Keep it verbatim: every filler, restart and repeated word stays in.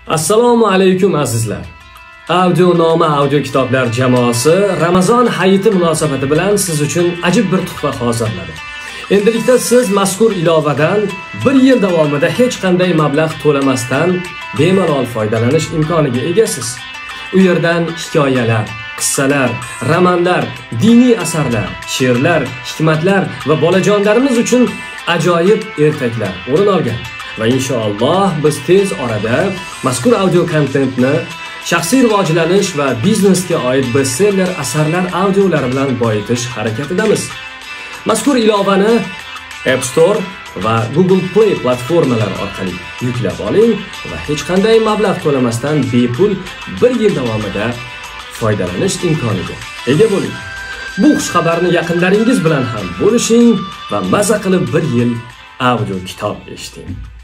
Assalomu alaykum azizlar. Audionoma audio kitoblar jamoasi Ramazon hayiti munosabati bilan siz uchun ajib bir tuhfa hozirladi. Endilikda siz mazkur ilovadan bir yil davomida hech qanday mablag' to'lamasdan bemalol foydalanish imkoniga egasiz. U yerdan hikoyalar, qissalar, romanlar, diniy asarlar, she'rlar, hikmatlar va bolajonlarimiz uchun ajoyib ertaklar o'rin olgan. Va inshaalloh biz tez orada mazkur audio kontentni shaxsiy rivojlanish va biznesga oid bestseller asarlar audiolari bilan boyitish harakatidamiz. Mazkur ilovani App Store va Google Play platformalari orqali yuklab oling va hech qanday mablag' to'lamasdan bepul bir yil davomida foydalanish imkoniga ega bo'ling. Bu xushxabarni yaqinlaringiz bilan ham bo'lishing va maza qilib bir yil audio kitob eshiting.